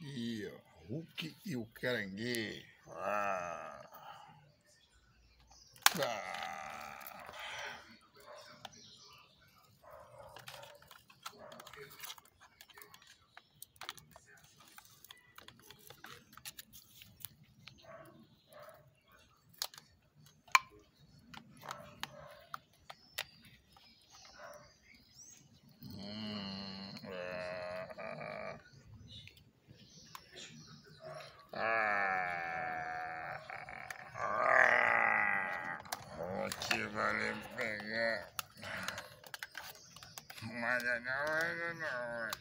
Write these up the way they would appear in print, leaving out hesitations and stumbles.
E o Hulk e o caranguejo. O que vale pegar? Mas não.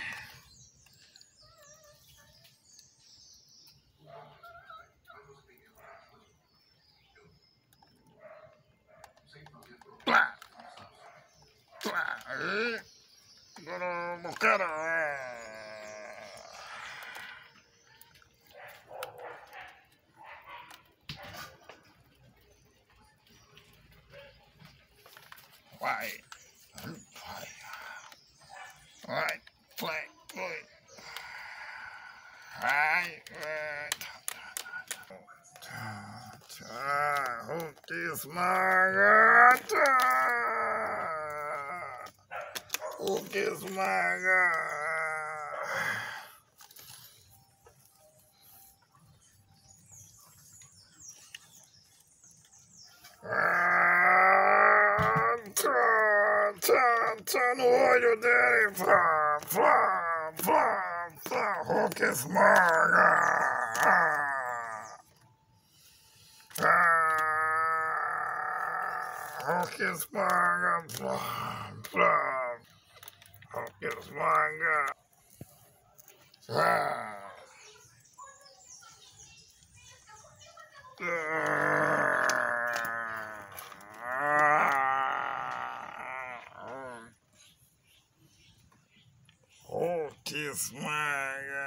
Plá! Plá! Aí! Agora o cara! Vai! Vai! Play! Vai! Hulk esmaga! Hulk esmaga! No olho dele! Hulk esmaga! Hulk esmaga! Hulk esmaga! Hulk esmaga!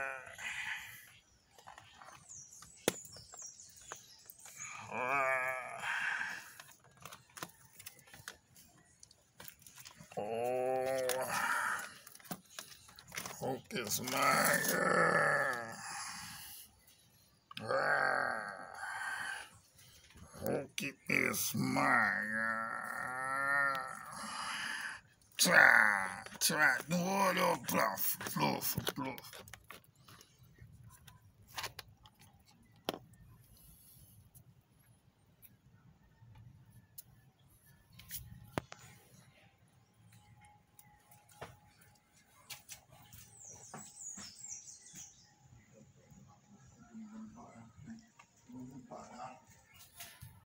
Hulk esmaga! Hulk esmaga! No olho, pluf.